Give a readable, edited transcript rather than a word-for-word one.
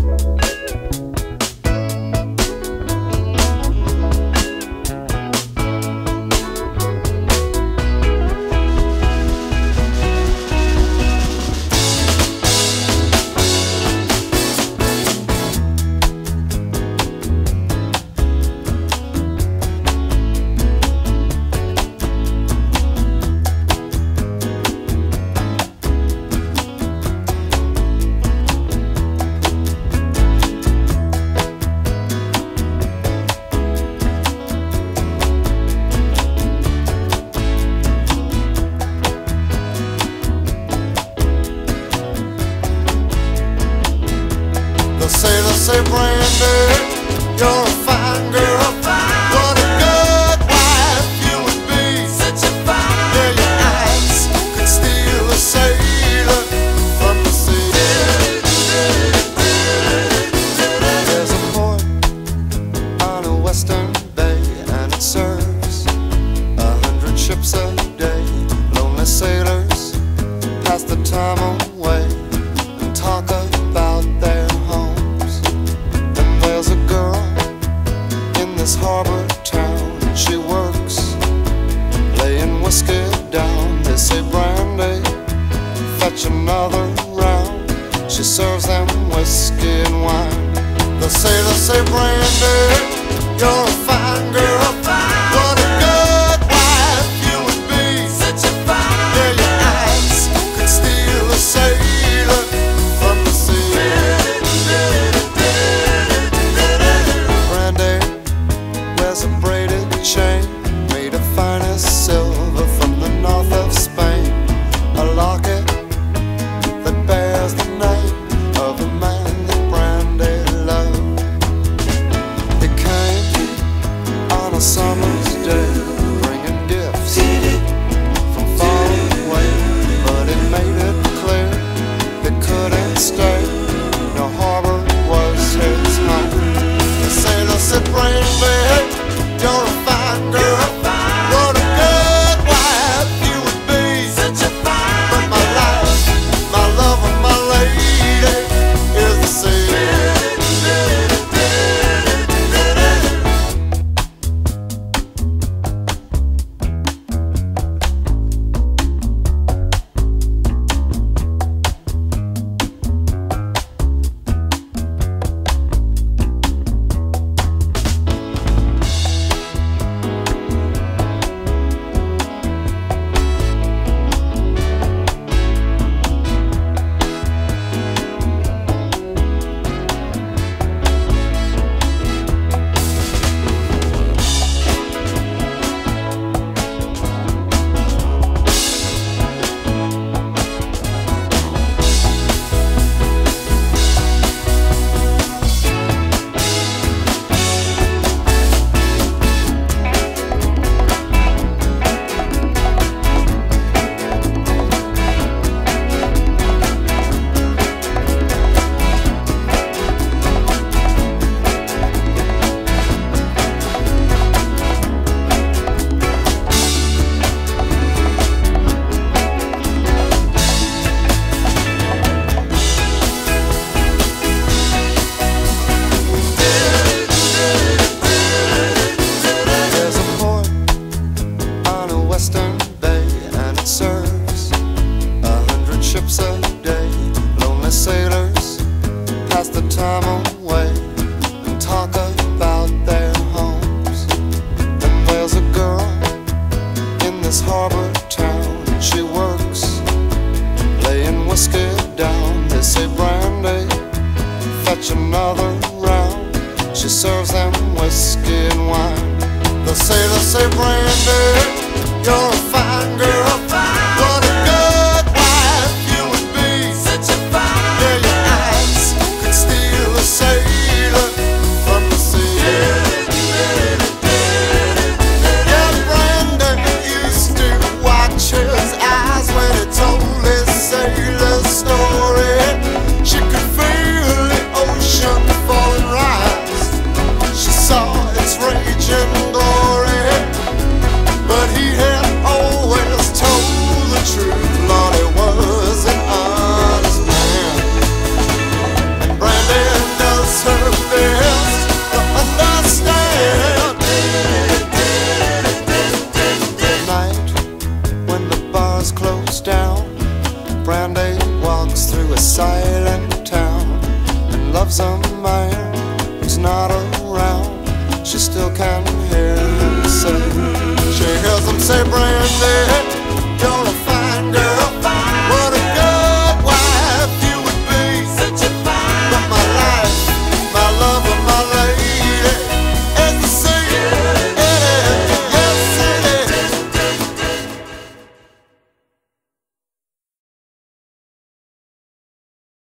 say, Brandy, you're a fine girl. What a good wife you would be. Such a fine. Yeah, your eyes could steal a sailor from the sea. There's a port on a western bay, and it serves 100 ships a day. Lonely sailors pass the time away and talk about their homes. And there's a girl in this harbor town, and she works laying whiskey down. They say, Brandy, fetch another round. She serves them whiskey and wine. They say, Brandy, you're a fine girl. What a good wife you would be. Such a fine. Yeah, your eyes could steal a sailor from the sea. Brandy wears a braided chain made of finest silver from the north of Spain. A locket that bears the name of a man that Brandy loved. It came on a summer's day, bringing gifts from far away, but it made it clear it couldn't stay. No harbor was his home. The sailor said, Brandy, you're a fine girl. What a good wife you would be. Such a fine. But my life, my love, and my lady is the sea. There's a port on a western bay, and it serves 100 ships a day. Lonely sailors pass the time away and talk about their homes. And there's a girl in this harbor town, and she works laying whiskey down. They say, Brandy, fetch another round. She serves them whiskey and wine. The sailor say, Brandy, you're a fine girl. What a good wife you would be. Such a fine. Yeah, your eyes could steal a sailor from the sea. Yeah, Brandy used to watch his eyes when he told his sailor story. She could feel the ocean fall and rise. She saw its raging glory, but he had still can hear him say. She hears him say, Brandy, you're a